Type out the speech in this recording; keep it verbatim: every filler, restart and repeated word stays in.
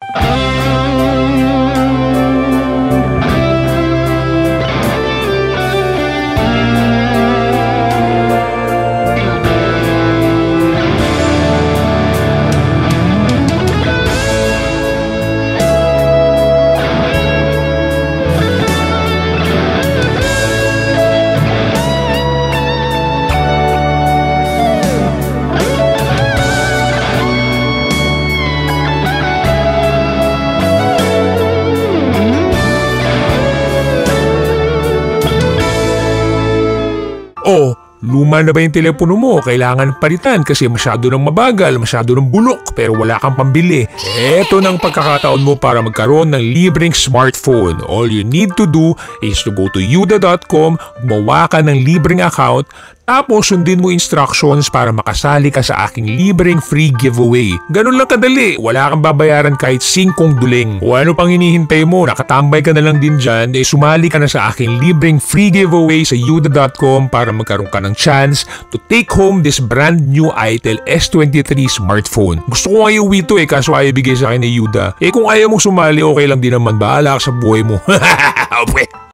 Oh, luma na ba yung telepono mo? Kailangan palitan kasi masyado nang mabagal, masyado nang bulok pero wala kang pambili. Eto nang pagkakataon mo para magkaroon ng libreng smartphone. All you need to do is to go to yuda dot com, gumawa ka ng libreng account, tapos sundin mo instructions para makasali ka sa aking libreng free giveaway. Ganun lang kadali, wala kang babayaran kahit singkong duling. O ano pang hinihintay mo, nakatambay ka na lang din dyan, eh sumali ka na sa aking libreng free giveaway sa yuda dot com para magkaroon ka ng chance to take home this brand new Itel S twenty-three smartphone. Gusto ko nga iuwi to eh, kaso ayaw bigay sa akin ni Yuda. Eh kung ayaw mong sumali, okay lang din naman, bahala ka sa buhay mo. Okay.